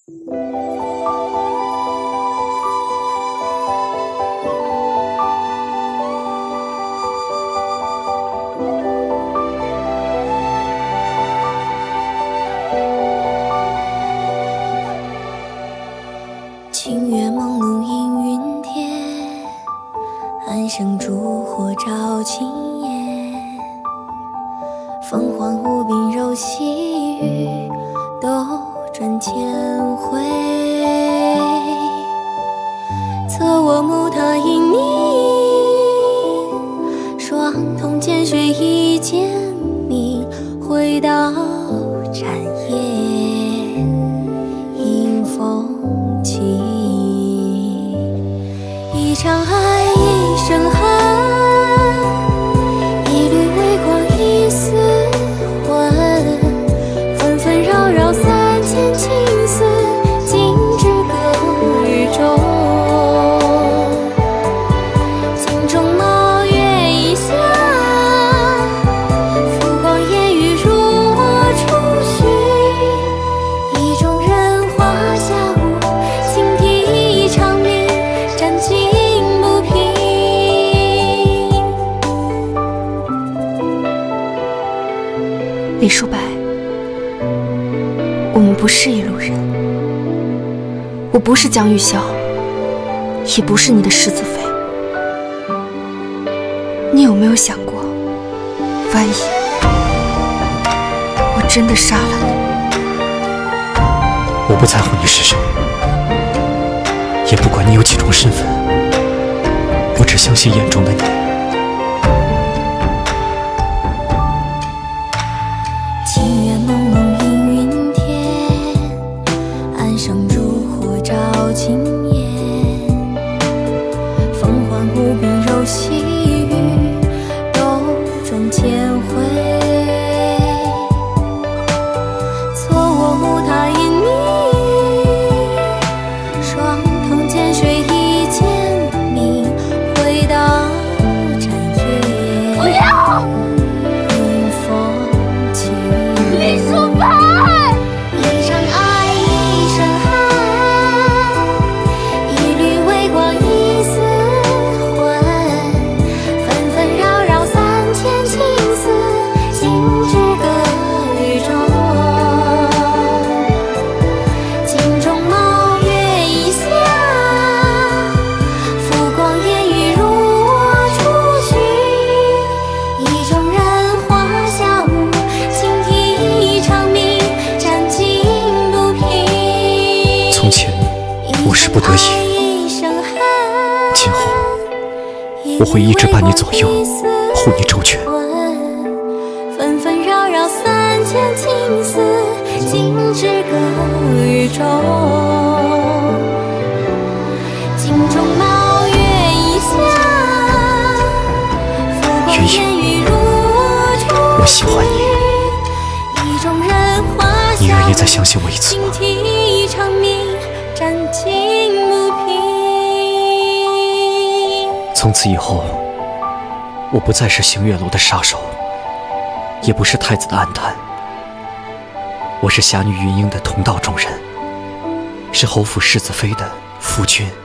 清月朦胧映云天，暗生烛火照青烟。凤凰无鬓柔细雨，斗转千回。侧卧木榻饮凝，双瞳见血一剑明。回到禅夜，迎风起。一场爱，一生恨，一缕微光，一丝魂，纷纷扰扰三千情丝，尽至歌语中。镜中皓月一下，浮光烟雨如我初许。意中人华夏舞，倾听一场明，斩尽不平。 李叔白，我们不是一路人。我不是江玉箫，也不是你的世子妃。你有没有想过，万一我真的杀了你？ 我不在乎你是谁，也不管你有几种身份，我只相信眼中的你。 清月朦胧映云天，暗生烛火照青烟。凤凰无鬓柔细雨，斗转千回。错卧木榻饮凝，双瞳见血一剑明。回到禅夜，不要迎风起。李叔白，一场爱，一生恨，一缕微光，一丝魂，纷纷扰扰三千情丝，尽至歌语中。镜中皓月一下，浮光烟雨如我初许。意中人华夏舞，倾听一场明，斩尽不平。 从前我是不得已，今后我会一直把你左右，护你周全。 纷纷扰扰三千情丝，尽至歌语中。镜中皓月一下，浮光烟雨如我初我喜欢你， 意中人华夏， 你愿意再相信我一次吗？ 倾听一场明，斩尽不平。 从此以后，我不再是星月楼的杀手，也不是太子的暗探，我是侠女云英的同道中人，是侯府世子妃的夫君。